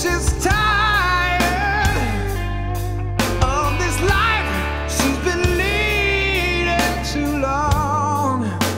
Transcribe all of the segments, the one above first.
she's tired of this life she's been leading too long.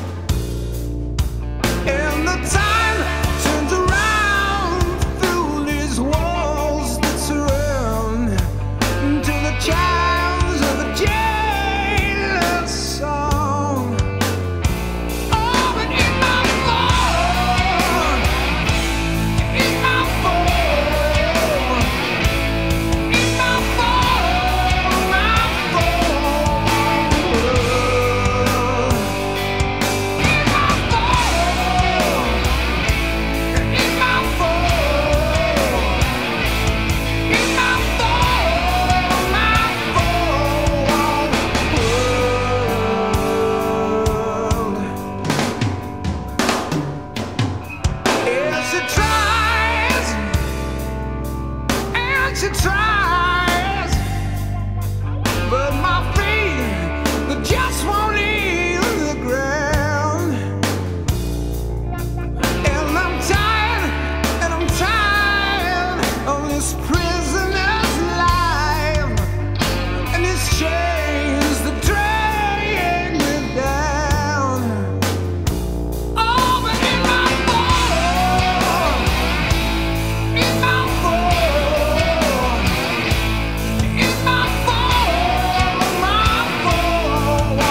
And the time turns around through these walls that surround to the chimes of a jailer's song. Oh, but in my phone, in my phone, in my phone, my phone, in my phone, in my phone, in my phone, my phone. And she tries, and she tries, but my feet, they just won't leave the ground. And I'm tired of this prisoner's life and these chains that drag me down. Oh, but in my phone, in my phone, in my phone, my phone, in my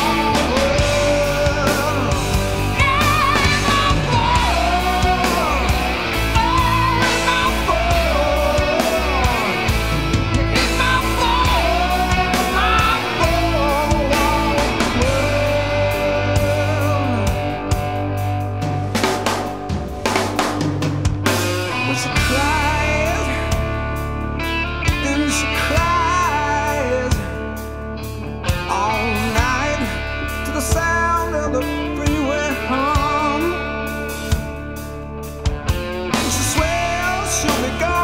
she cries, and she cries all night to the sound of the freeway hum. She swears she'll be gone